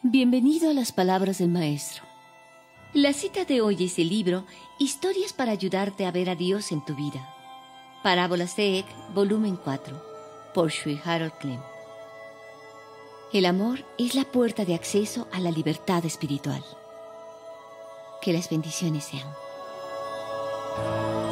Bienvenido a las palabras del Maestro. La cita de hoy es el libro Historias para ayudarte a ver a Dios en tu vida. Parábolas de Eck, volumen 4, por Sri Harold Clem. El amor es la puerta de acceso a la libertad espiritual. Que las bendiciones sean.